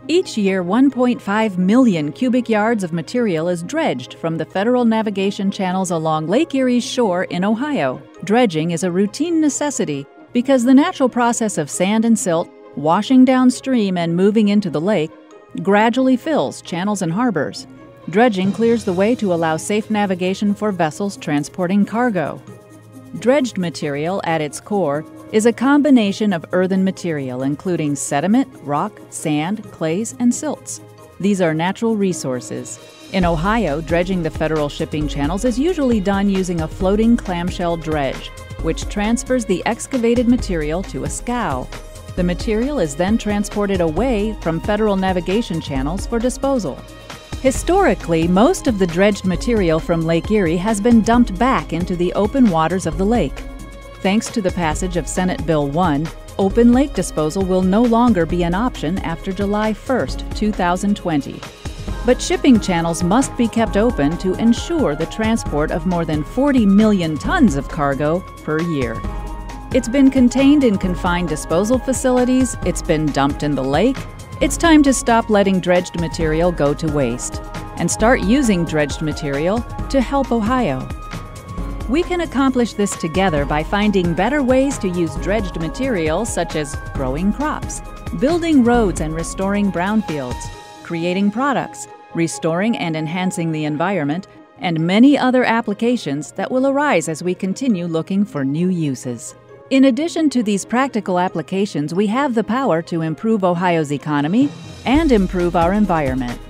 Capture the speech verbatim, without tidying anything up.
Each year, one point five million cubic yards of material is dredged from the federal navigation channels along Lake Erie's shore in Ohio. Dredging is a routine necessity because the natural process of sand and silt washing downstream and moving into the lake gradually fills channels and harbors. Dredging clears the way to allow safe navigation for vessels transporting cargo. Dredged material, at its core, is a combination of earthen material including sediment, rock, sand, clays, and silts. These are natural resources. In Ohio, dredging the federal shipping channels is usually done using a floating clamshell dredge, which transfers the excavated material to a scow. The material is then transported away from federal navigation channels for disposal. Historically, most of the dredged material from Lake Erie has been dumped back into the open waters of the lake. Thanks to the passage of Senate Bill one, open lake disposal will no longer be an option after July first, two thousand twenty. But shipping channels must be kept open to ensure the transport of more than forty million tons of cargo per year. It's been contained in confined disposal facilities, it's been dumped in the lake. It's time to stop letting dredged material go to waste and start using dredged material to help Ohio. We can accomplish this together by finding better ways to use dredged material, such as growing crops, building roads and restoring brownfields, creating products, restoring and enhancing the environment, and many other applications that will arise as we continue looking for new uses. In addition to these practical applications, we have the power to improve Ohio's economy and improve our environment.